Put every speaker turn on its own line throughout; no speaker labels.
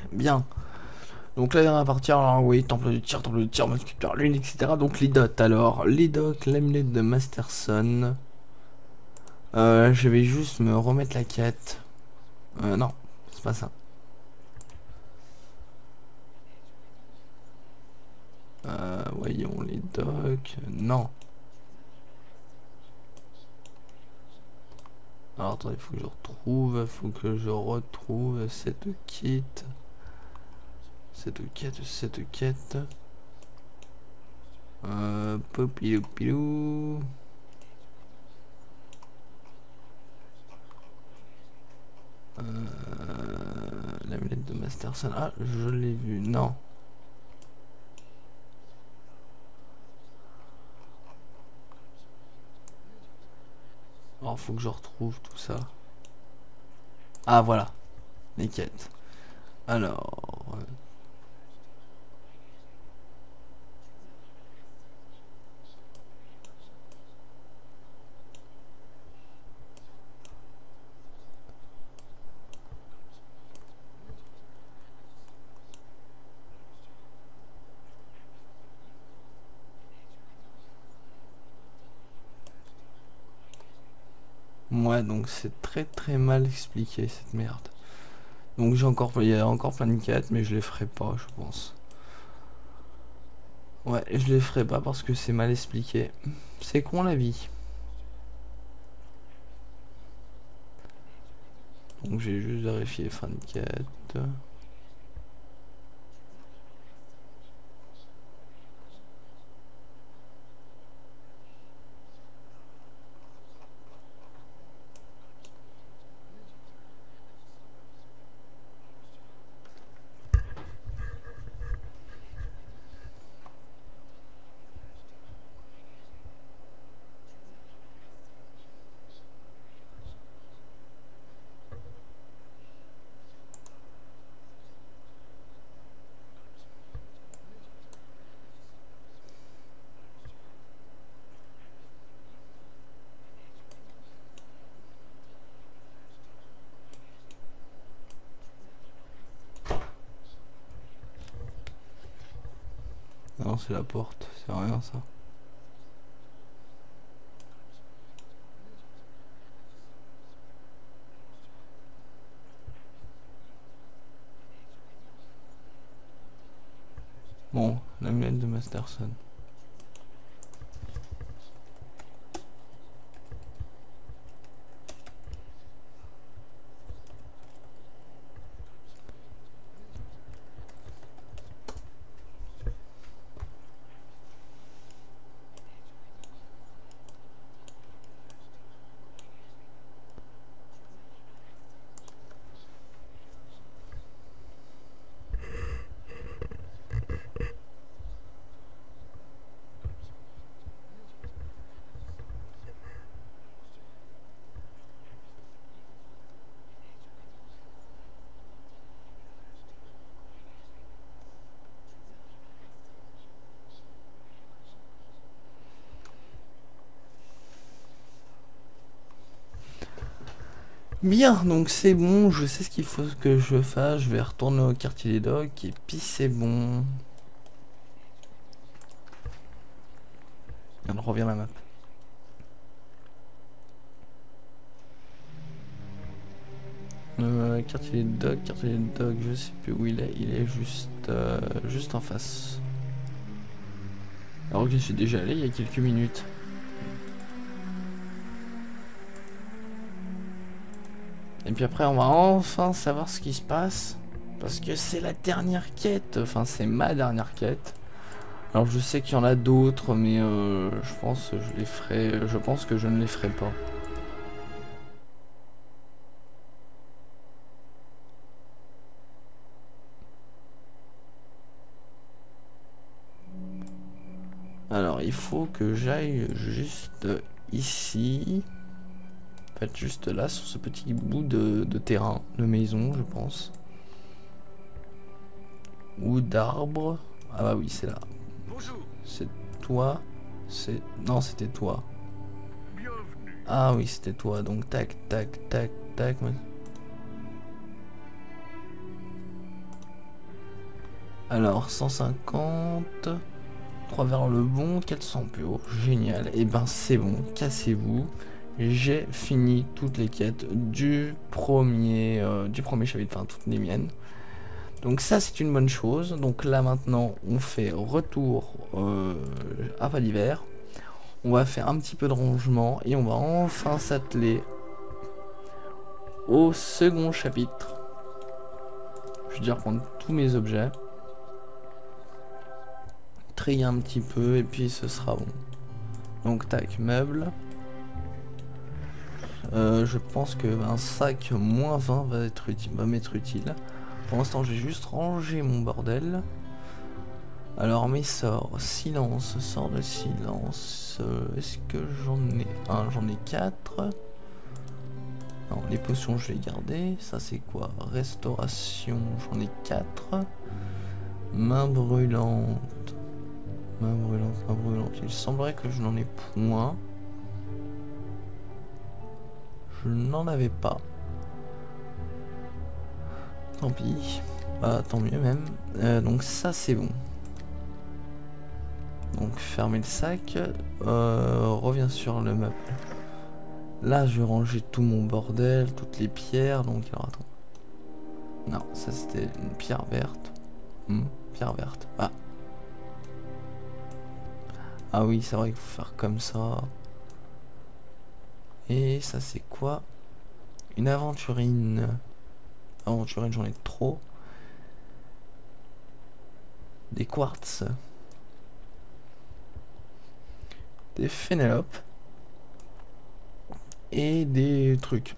bien. Donc là, dernière partie, alors oui, temple de tir, musculaire, lune, etc. Donc les dots, alors, les dots, l'amulette de Masterson. Je vais juste me remettre la quête. Non, c'est pas ça. Voyons les docs. Non. Alors attendez, faut que je retrouve cette quête. Cette quête. Popilou pilou. L'amulette de Masterson. Ah, je l'ai vu. Non. Alors, faut que je retrouve tout ça. Ah, voilà. Les quêtes. Alors. Ouais, donc c'est très mal expliqué cette merde. Donc il y a encore plein de quêtes, mais je les ferai pas, je pense. Ouais, je les ferai pas parce que c'est mal expliqué. C'est con la vie. Donc j'ai juste vérifié fin de quête. Non, c'est la porte, c'est rien ça. Bon, l'amulette de Masterson. Bien, donc c'est bon, je sais ce qu'il faut que je fasse. Je vais retourner au quartier des docks et puis c'est bon. On revient la map. Quartier des docks, je sais plus où il est juste en face. Alors que je suis déjà allé il y a quelques minutes. Et puis après, on va enfin savoir ce qui se passe. Parce que c'est la dernière quête. Enfin, c'est ma dernière quête. Alors, je sais qu'il y en a d'autres, mais je pense que je les ferai. Je pense que je ne les ferai pas. Alors, il faut que j'aille juste ici. En fait, juste là, sur ce petit bout de terrain, de maison, je pense. Ou d'arbre. Ah bah oui, c'est là.
Bonjour.
C'est toi. C'est... Non, c'était toi.
Bienvenue.
Ah oui, c'était toi. Donc, tac, tac, tac, tac. Alors 150, 3 vers le bon, 400 plus haut, génial. Et ben c'est bon, cassez-vous. J'ai fini toutes les quêtes du premier chapitre, enfin toutes les miennes. Donc ça c'est une bonne chose. Donc là maintenant on fait retour à pas d'hiver. On va faire un petit peu de rangement et on va enfin s'atteler au second chapitre. Je vais déjà reprendre tous mes objets. Trier un petit peu et puis ce sera bon. Donc tac, meuble. Je pense que un sac moins 20 va m'être utile. Pour l'instant j'ai juste rangé mon bordel. Alors mes sorts, silence, sort de silence. Est-ce que j'en ai un? J'en ai 4. Non, les potions je vais garder. Ça c'est quoi? Restauration, j'en ai 4. Main brûlante. Main brûlante, main brûlante. Il semblerait que je n'en ai point. Je n'en avais pas. Tant pis. Bah, tant mieux même. Donc ça c'est bon. Donc fermer le sac. Reviens sur le meuble. Là je vais ranger tout mon bordel, toutes les pierres. Donc alors attends. Non, ça c'était une pierre verte. Pierre verte. Ah. Ah oui, c'est vrai qu'il faut faire comme ça. Et ça c'est quoi? Une aventurine. Aventurine, j'en ai trop. Des quartz. Des Fénélopes. Et des trucs.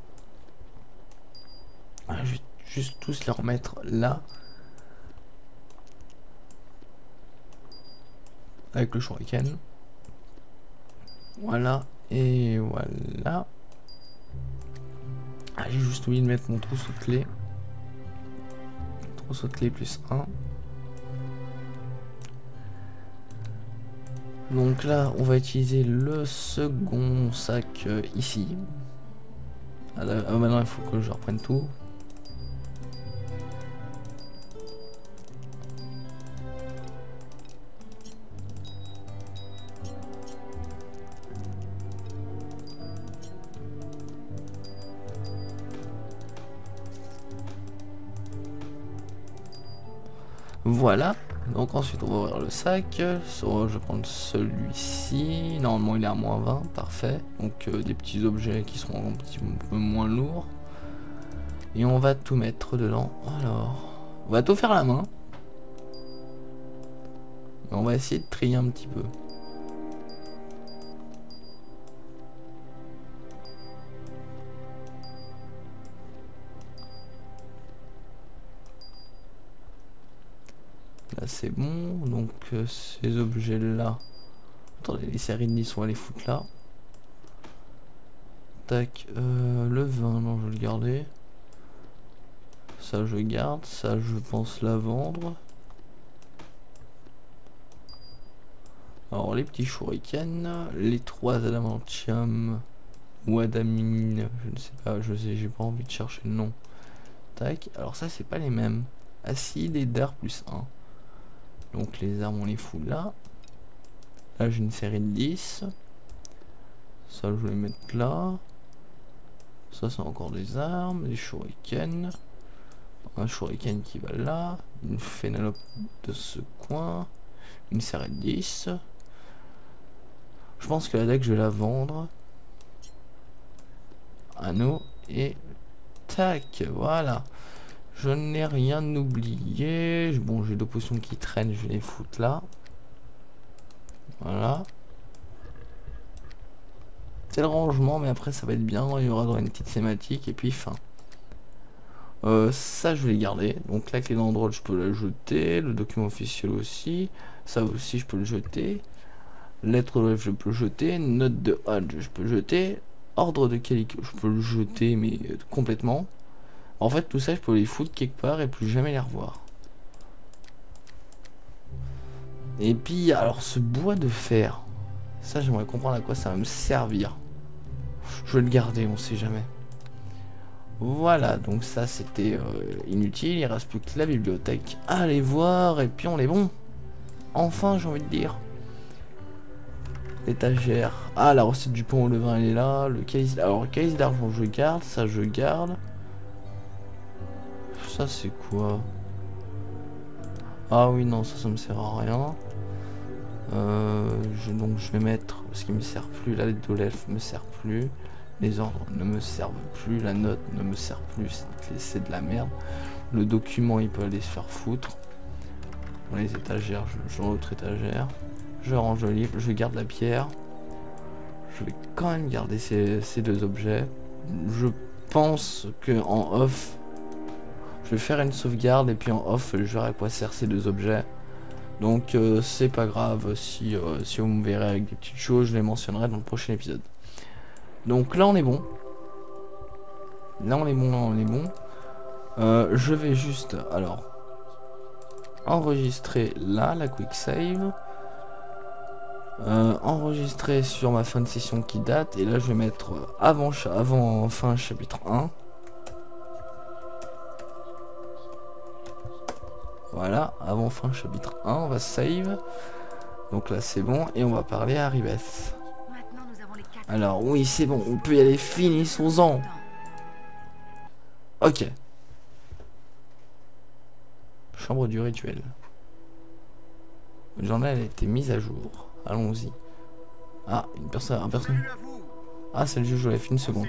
Ah, je vais juste tous les remettre là. Avec le shuriken. Voilà. Et voilà. Ah, j'ai juste oublié de mettre mon trousseau de clés. Trousseau de clés plus 1. Donc là, on va utiliser le second sac ici. Maintenant, il faut que je reprenne tout. Voilà, donc ensuite on va ouvrir le sac. Je vais prendre celui-ci. Normalement il est à moins 20, parfait. Donc des petits objets qui seront un petit peu moins lourds. Et on va tout mettre dedans. Alors, on va tout faire à la main. Mais on va essayer de trier un petit peu. Là c'est bon, donc ces objets là. Attendez, les séries de 10 on va les foutre là. Tac, le vin, non je vais le garder. Ça je garde, ça je pense la vendre. Alors les petits shurikens, les 3 adamantium ou adamine, je ne sais pas, j'ai pas envie de chercher le nom. Tac, alors ça c'est pas les mêmes. Acide et d'air plus 1. Donc les armes on les fout là. Là j'ai une série de 10. Ça je vais les mettre là. Ça c'est encore des armes, des shurikens. Un shuriken qui va là. Une Fénélope de ce coin. Une série de 10. Je pense que la deck je vais la vendre. Anneau et tac, voilà. Je n'ai rien oublié. Bon, j'ai 2 potions qui traînent, je vais les foutre là. Voilà. C'est le rangement, mais après ça va être bien. Il y aura une petite thématique et puis fin. Ça, je vais les garder. Donc la clé d'endroit, je peux la jeter. Le document officiel aussi. Ça aussi, je peux le jeter. Lettre de je peux le jeter. Note de Hodge, je peux le jeter. Ordre de Calico, je peux le jeter, mais complètement. En fait, tout ça, je peux les foutre quelque part et plus jamais les revoir. Et puis, alors, ce bois de fer, ça, j'aimerais comprendre à quoi ça va me servir. Je vais le garder, on sait jamais. Voilà, donc ça c'était inutile, il reste plus que la bibliothèque. Allez voir, et puis on est bon. Enfin, j'ai envie de dire. Étagère. Ah, la recette du pont au levain, elle est là. Le calice... Alors, le calice d'argent, je garde. Ça, je garde. Ça, c'est quoi? Ah oui, non, ça me sert à rien. Donc, je vais mettre ce qui me sert plus. La lettre de l'elfe me sert plus. Les ordres ne me servent plus. La note ne me sert plus. C'est de la merde. Le document, il peut aller se faire foutre. Dans les étagères, je dans l'autre étagère. Je range le livre, je garde la pierre. Je vais quand même garder ces deux objets. Je pense que en off, je vais faire une sauvegarde et puis en off, je verrai à quoi servent ces deux objets. Donc c'est pas grave si vous me verrez avec des petites choses, je les mentionnerai dans le prochain épisode. Donc là on est bon. Là on est bon, là on est bon. Je vais juste alors enregistrer là la quick save. Enregistrer sur ma fin de session qui date, et là je vais mettre avant fin chapitre 1. Voilà, avant fin chapitre 1, on va save. Donc là c'est bon, et on va parler à Ribeth. Alors oui, c'est bon, on peut y aller, finissons-en. Ok. Chambre du rituel. Le journal a été mis à jour. Allons-y. Ah, un personne. Ah, c'est le juge Olaf, une seconde.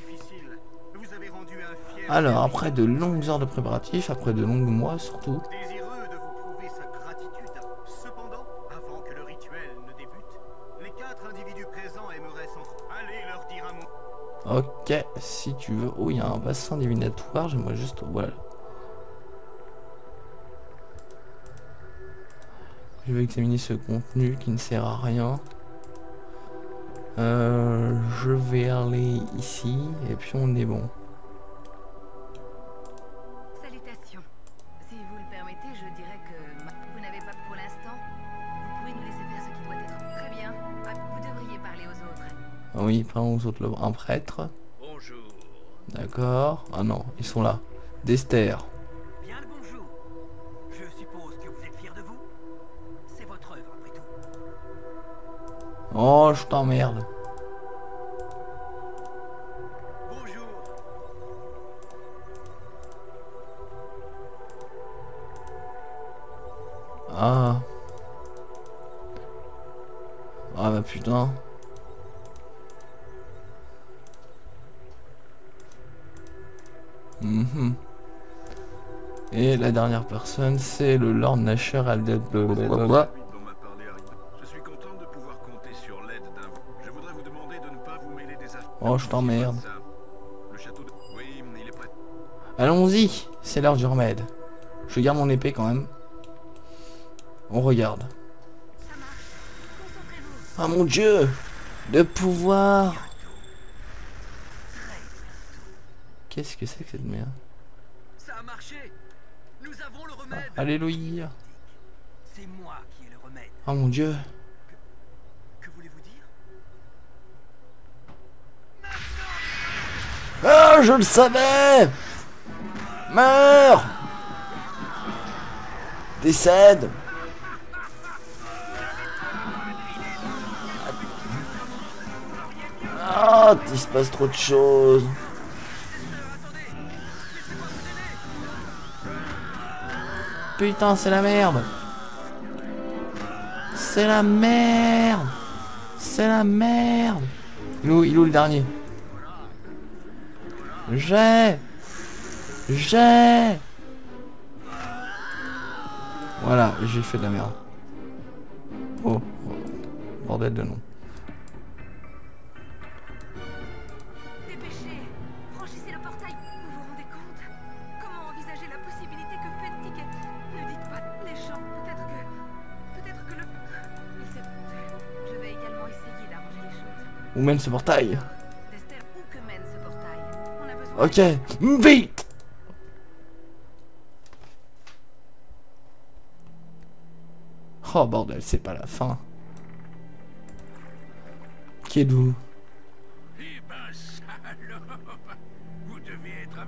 Alors, après de longues heures de préparatifs, après de longs mois surtout.
Désireux de vous prouver sa gratitude. Cependant, avant que le rituel ne débute, les 4 individus présents aimeraient aller leur dire un mot.
Ok, si tu veux. Oh, il y a un bassin divinatoire, j'aimerais juste... Voilà. Je vais examiner ce contenu qui ne sert à rien. Je vais aller ici et puis on est bon.
Salutations. Si vous le permettez, je dirais que vous n'avez pas pour l'instant. Vous pouvez nous laisser faire ce qui doit être très bien. Vous devriez parler aux autres.
Ah oui, parlons aux autres. Un prêtre.
Bonjour.
D'accord. Ah non, ils sont là. D'Esther.
Bien le bonjour. Je suppose que vous êtes fiers de vous. C'est votre œuvre après tout.
Oh, je t'emmerde.
Bonjour.
Ah. Ah bah putain. Et la dernière personne, c'est le Lord Nasher Alded. Blablabla.
Je suis content de pouvoir compter sur l'aide d'un. Je voudrais vous demander de ne pas vous mêler des affaires.
Oh, je t'emmerde.
Le château de... Oui, il est prêt.
Allons-y, c'est l'heure du remède. Je garde mon épée quand même. On regarde.
Ça marche. Concentrez-vous.
Ah mon dieu, de pouvoir. Qu'est-ce que c'est que cette merde?
Ça a marché. Nous avons le remède.
Alléluia.
C'est moi qui ai le remède.
Oh mon dieu.
Que voulez-vous dire?
Ah, je le savais. Meurs. Décède. Ah, il se passe trop de choses. Putain, c'est la merde. C'est la merde. C'est la merde. Il est où le dernier? J'ai. Voilà, j'ai fait de la merde. Oh, bordel de nom.
Dépêchez. Franchissez le portail. Vous vous rendez compte? Comment envisager la possibilité que Fentic... Ne dites pas les gens. Peut-être que le... Je vais également essayer d'arranger les choses.
Où mène ce portail?
D'Esther, où que mène ce portail? On a besoin...
Ok, vite. Oh bordel, c'est pas la fin. Qui êtes-vous?
Eh ben, salope. Vous devez être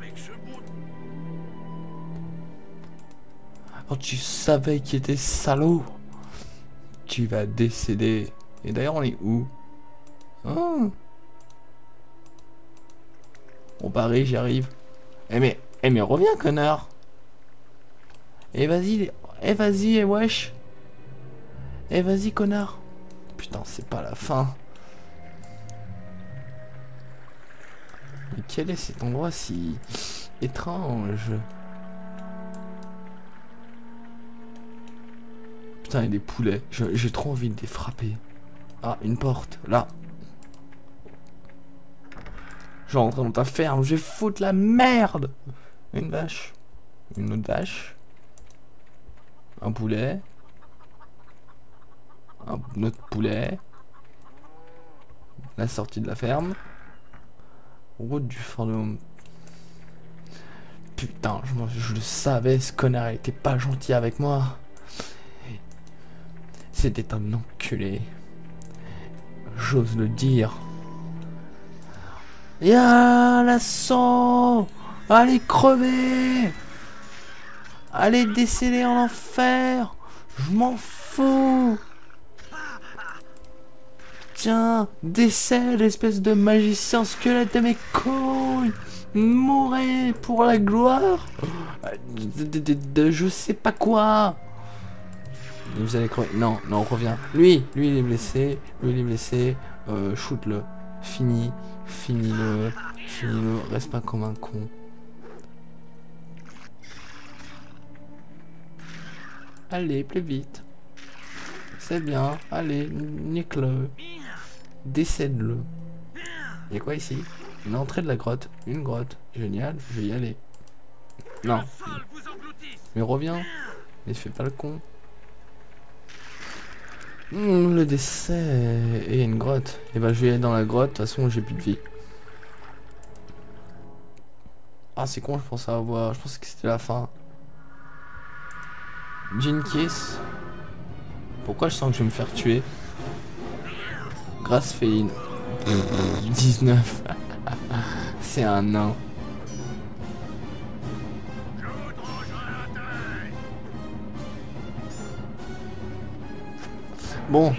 Oh, tu savais qu'il était salaud. Tu vas décéder. Et d'ailleurs, on est où? Oh. Bon, pareil, j'y arrive. Mais reviens, connard. Vas-y, vas-y, wesh. Vas-y, connard. Putain, c'est pas la fin. Mais quel est cet endroit si étrange? Putain, il y a des poulets. J'ai trop envie de les frapper. Ah, une porte, là. Je vais rentrer dans ta ferme, je vais foutre la merde. Une vache. Une autre vache. Un poulet. Un autre poulet. La sortie de la ferme. Route du fantôme. Putain, je le savais, ce connard était pas gentil avec moi. C'était un enculé. J'ose le dire. Ya l'assaut. Allez crever. Allez décéder en enfer. Je m'en fous. Tiens, décède, espèce de magicien squelette de mes couilles. Mourez pour la gloire de je sais pas quoi. Vous allez crever. Non, non, reviens. Lui il est blessé. Lui il est blessé. Shoot-le. Finis-le. Reste pas comme un con. Allez, plus vite. C'est bien. Allez, nique-le. Décède-le. Y'a quoi ici? Une entrée de la grotte. Une grotte. Génial, je vais y aller. Non. Mais reviens. Mais fais pas le con. Le décès et une grotte. Et bah je vais aller dans la grotte, de toute façon j'ai plus de vie. Ah c'est con, je pensais avoir. Je pensais que c'était la fin. Gin Kiss. Pourquoi je sens que je vais me faire tuer? Grâce féline. 19. C'est un nain. Bon,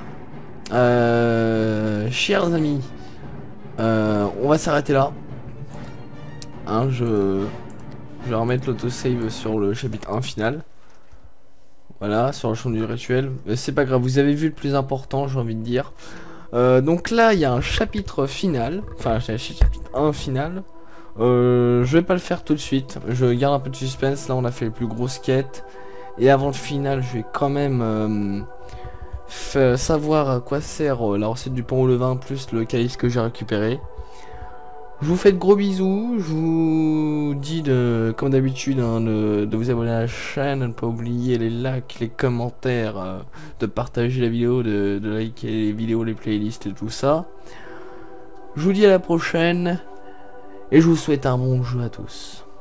chers amis, on va s'arrêter là. Hein, je vais remettre l'autosave sur le chapitre 1 final. Voilà, sur le champ du rituel. C'est pas grave, vous avez vu le plus important, j'ai envie de dire. Donc là, il y a un chapitre final. Enfin, j'ai un chapitre 1 final. Je vais pas le faire tout de suite. Je garde un peu de suspense. Là, on a fait les plus grosses quêtes. Et avant le final, je vais quand même... savoir à quoi sert la recette du pain au levain plus le calice que j'ai récupéré. Je vous fais de gros bisous. Je vous dis comme d'habitude de vous abonner à la chaîne, de ne pas oublier les likes, les commentaires, de partager la vidéo, de liker les vidéos, les playlists et tout ça. Je vous dis à la prochaine et je vous souhaite un bon jeu à tous.